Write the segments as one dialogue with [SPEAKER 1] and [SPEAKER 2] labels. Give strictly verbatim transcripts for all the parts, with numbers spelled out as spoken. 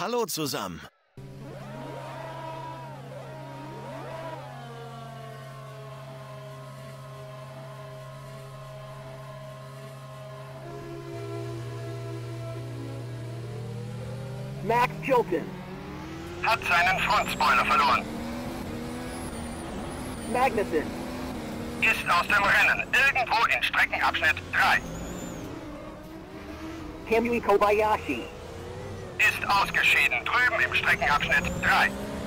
[SPEAKER 1] Hallo zusammen.
[SPEAKER 2] Max Chilton.
[SPEAKER 3] Hat seinen Frontspoiler verloren.
[SPEAKER 2] Magnussen.
[SPEAKER 3] Ist aus dem Rennen. Irgendwo in Streckenabschnitt drei.
[SPEAKER 2] Kamui Kobayashi.
[SPEAKER 3] Ist ausgeschieden. Drüben im Streckenabschnitt drei.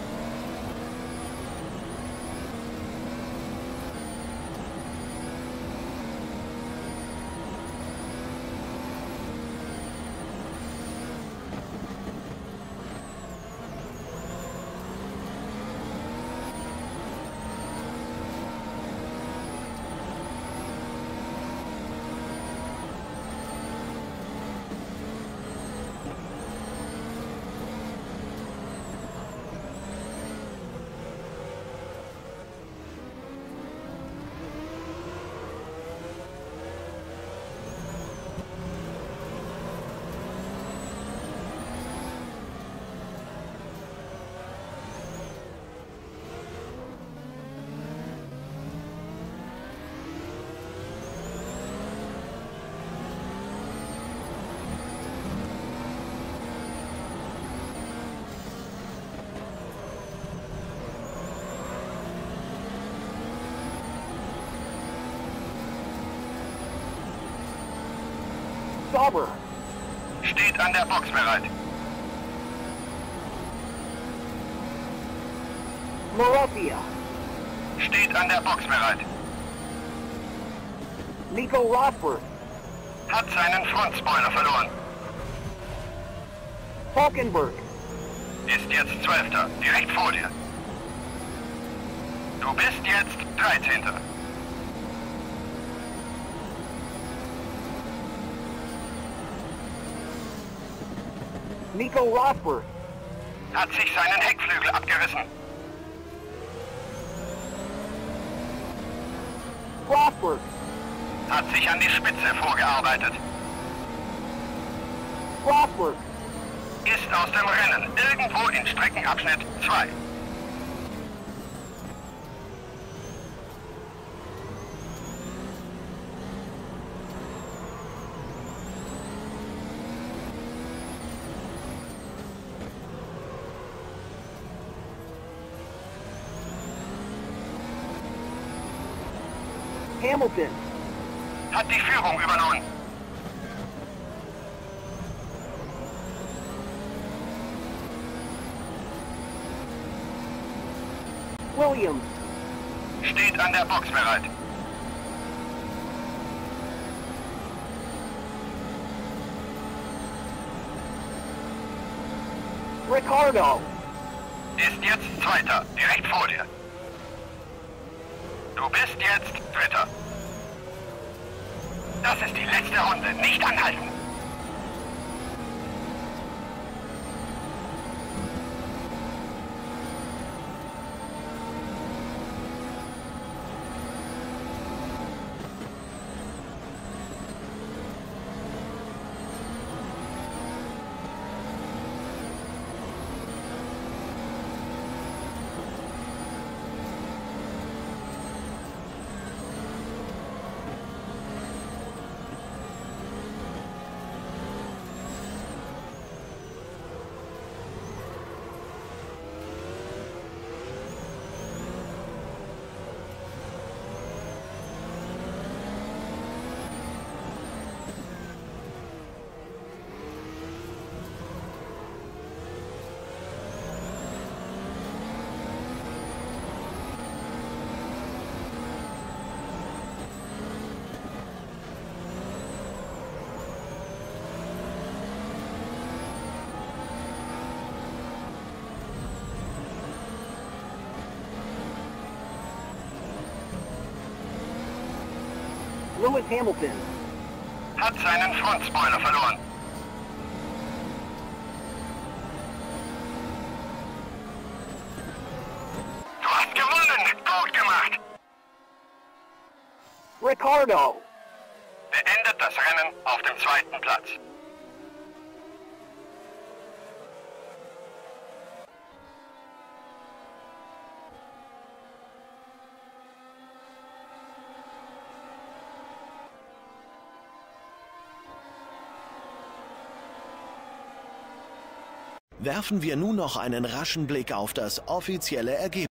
[SPEAKER 2] Sauber.
[SPEAKER 3] Steht an der Box bereit.
[SPEAKER 2] Morofia.
[SPEAKER 3] Steht an der Box bereit.
[SPEAKER 2] Nico Rosberg.
[SPEAKER 3] Hat seinen Frontspoiler verloren.
[SPEAKER 2] Falkenberg.
[SPEAKER 3] Ist jetzt Zwölfter. Direkt vor dir. Du bist jetzt Dreizehnter.
[SPEAKER 2] Nico Rosberg.
[SPEAKER 3] Hat sich seinen Heckflügel abgerissen.
[SPEAKER 2] Rosberg.
[SPEAKER 3] Hat sich an die Spitze vorgearbeitet.
[SPEAKER 2] Rosberg.
[SPEAKER 3] Ist aus dem Rennen. Irgendwo in Streckenabschnitt zwei.
[SPEAKER 2] Hamilton.
[SPEAKER 3] Hat die Führung übernommen.
[SPEAKER 2] Williams.
[SPEAKER 3] Steht an der Box bereit.
[SPEAKER 2] Ricardo.
[SPEAKER 3] Ist jetzt Zweiter. Direkt vor dir. Du bist jetzt Dritter. Das ist die letzte Runde. Nicht anhalten.
[SPEAKER 2] Lewis Hamilton.
[SPEAKER 3] Hat seinen Frontspoiler verloren. Du hast gewonnen! Gut gemacht!
[SPEAKER 2] Ricardo.
[SPEAKER 3] Beendet das Rennen auf dem zweiten Platz.
[SPEAKER 1] Werfen wir nun noch einen raschen Blick auf das offizielle Ergebnis.